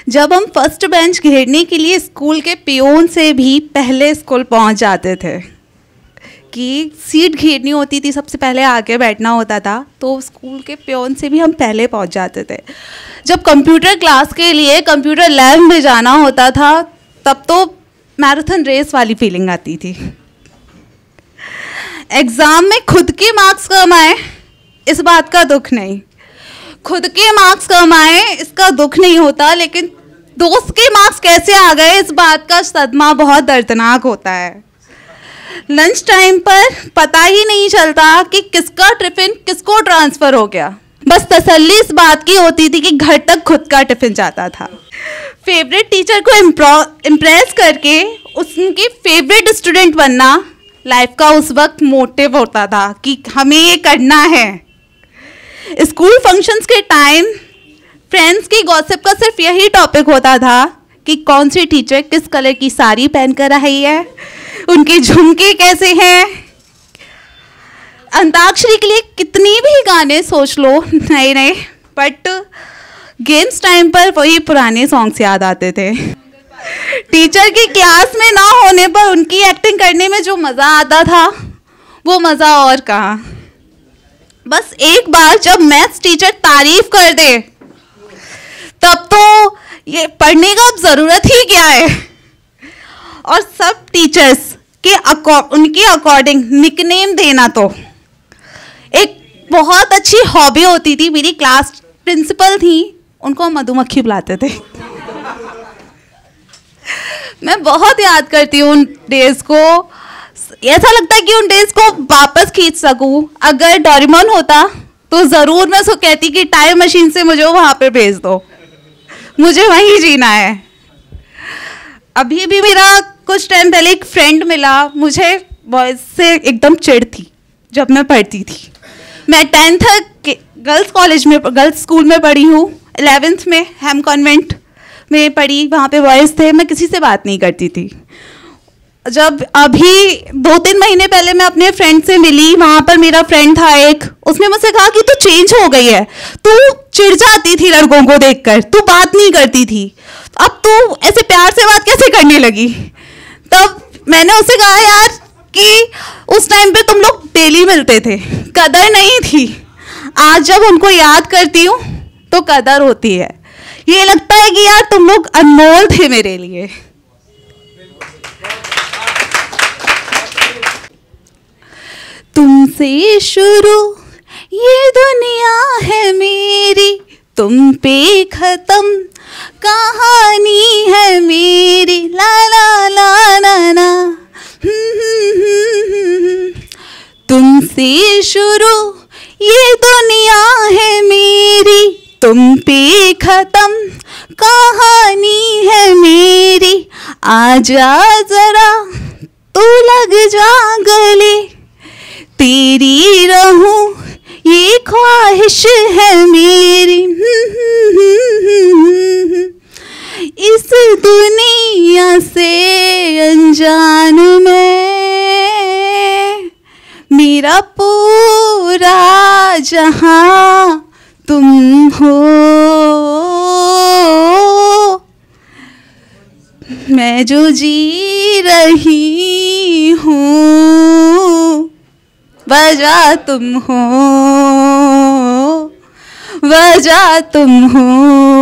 जब हम first bench घेरने के लिए स्कूल के पियोन से भी पहले स्कूल पहुंच जाते थे कि सीट घेरनी होती थी, सबसे पहले आगे बैठना होता था, तो स्कूल के पियोन से भी हम पहले पहुंच जाते थे। जब कंप्यूटर क्लास के लिए कंप्यूटर लैब में जाना होता था तब तो मैराथन रेस वाली फीलिंग आती थी। एग्ज़ाम में खुद के मार्क्स कम आए इस बात का दुख नहीं, खुद के मार्क्स कम आए इसका दुख नहीं होता, लेकिन दोस्त के मार्क्स कैसे आ गए इस बात का सदमा बहुत दर्दनाक होता है। लंच टाइम पर पता ही नहीं चलता कि किसका टिफिन किसको ट्रांसफ़र हो गया, बस तसल्ली इस बात की होती थी कि घर तक खुद का टिफिन जाता था। फेवरेट टीचर को इम्प्रेस करके उसकी फेवरेट स्टूडेंट बनना लाइफ का उस वक्त मोटिव होता था कि हमें ये करना है। स्कूल फंक्शंस के टाइम फ्रेंड्स की गॉसिप का सिर्फ यही टॉपिक होता था कि कौन सी टीचर किस कलर की साड़ी पहन कर रही है, उनके झुमके कैसे हैं। अंताक्षरी के लिए कितनी भी गाने सोच लो नए नए, बट गेम्स टाइम पर वही पुराने सॉन्ग्स याद आते थे। टीचर की क्लास में ना होने पर उनकी एक्टिंग करने में जो मज़ा आता था वो मज़ा और कहाँ। बस एक बार जब मैथ्स टीचर तारीफ कर दे तब तो ये पढ़ने का अब ज़रूरत ही क्या है। और सब टीचर्स के उनके अकॉर्डिंग निकनेम देना तो एक बहुत अच्छी हॉबी होती थी। मेरी क्लास प्रिंसिपल थी, उनको मधुमक्खी बुलाते थे। मैं बहुत याद करती हूँ उन डेज को, ऐसा लगता है कि उन डेज को वापस खींच सकूं। अगर डोरेमोन होता तो ज़रूर मैं उसको कहती कि टाइम मशीन से मुझे वहाँ पे भेज दो, मुझे वहीं जीना है। अभी भी मेरा कुछ टाइम पहले एक फ्रेंड मिला, मुझे बॉयज़ से एकदम चिढ़ थी जब मैं पढ़ती थी। मैं 10th गर्ल्स कॉलेज में गर्ल्स स्कूल में पढ़ी हूँ, 11th में हेम कॉन्वेंट में पढ़ी, वहाँ पे बॉयज़ थे, मैं किसी से बात नहीं करती थी। जब अभी 2-3 महीने पहले मैं अपने फ्रेंड से मिली, वहाँ पर मेरा फ्रेंड था एक, उसने मुझसे कहा कि तू चेंज हो गई है, तू चिढ़ जाती थी लड़कों को देखकर, तू बात नहीं करती थी, अब तू ऐसे प्यार से बात कैसे करने लगी। तब मैंने उससे कहा यार कि उस टाइम पे तुम लोग डेली मिलते थे, कदर नहीं थी। आज जब उनको याद करती हूँ तो कदर होती है, ये लगता है कि यार तुम लोग अनमोल थे मेरे लिए। तुमसे शुरू ये दुनिया है मेरी, तुम पे खत्म कहानी है मेरी, ला ला ला ला ला। तुमसे शुरू ये दुनिया है मेरी, तुम पे खत्म कहानी है मेरी। आजा जरा तू लग जा गले, तेरी रहूं ये ख्वाहिश है मेरी। इस दुनिया से अनजान में मेरा पूरा जहां तुम हो। मैं जो जी रही हूँ वजह तुम हो, वजह तुम हो।